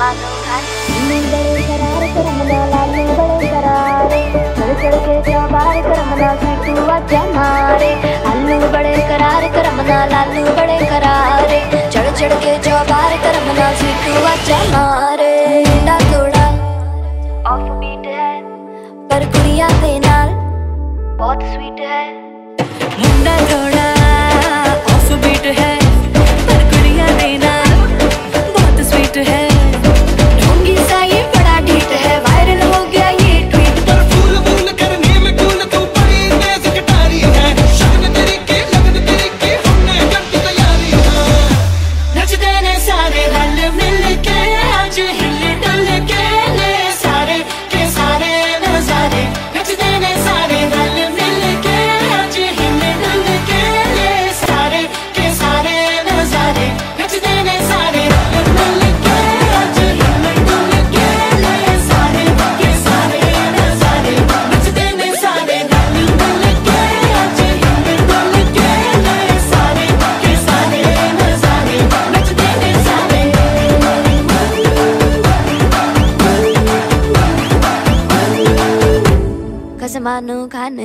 मानो खाने बड़े करार करमना लालू बड़े करारे चढ़ चढ़ के चौबार करमना सीटू आजा मारे आलू बड़े करार करमना लालू बड़े करारे चढ़ चढ़ के चौबार करमना सीटू आजा मारे मुंडा थोड़ा ऑफ बीट है पर कुड़ियां दे नाल बहुत स्वीट है मुंडा थोड़ा ऑफ बीट है पर कुड़ियां दे नाल बहुत स्वीट है ढोंगी सा ये बड़ा ढीठ है वायरल हो गया ये ट्वीट पर फूल फूल करने में कूल तू बड़ी तेज कटारी है शान तेरी के लगन तेरी के हमने कर दी तैयारी है नचते ने सारे रल मिल के आज हिल डुल के ले सारे के सारे नजारे नचते ने सारे रल मिल के आज हिल डुल के ले सारे के सारे नजारे नचते ने सारे रल मिल के आज हिल डुल के ले सारे के सारे नजारे नचते ने सारे रल मिल के आज हिल डुल के ले सारे के सारे नजारे नचते ने सारे कसमानो खाने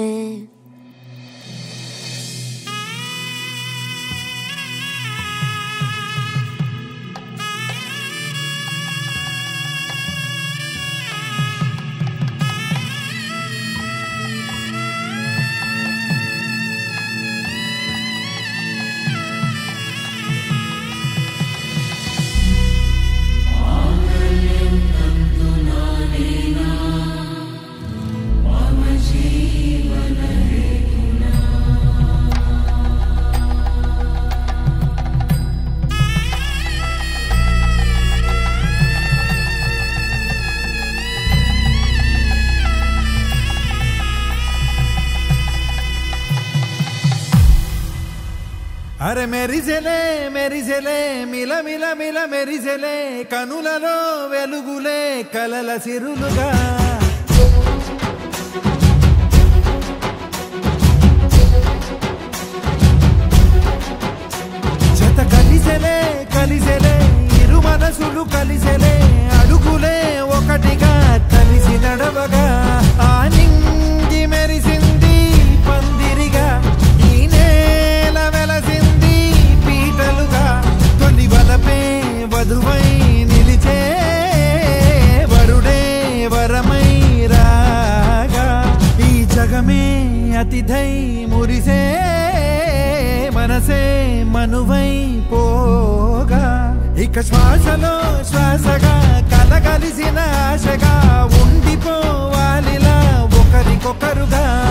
अरे मेरी जेले मिला मिला मिला मेरी जेले कनुలలో వెలుగులే కలల సిరులుగా జత కలిసెలే కలిసెలే ఇరు మనసులు కలిసెలే అడుగులే ఒకటిగా కలిసి నడవగా ఆ నింగి మెరిసింది పందిరిగా ఈ నేల వెలసింది పీటలుగా తొలి వలపే వధువై నిలిచే వరుడే వరమై రాగా ఈ జగమే అతిథై మురిసే మనసే మనువై పోగా ఇక శ్వాసలో శ్వాసగా కలగలిసిన ఆశగా ఉండిపోవాలిలా ఒకరికొకరుగా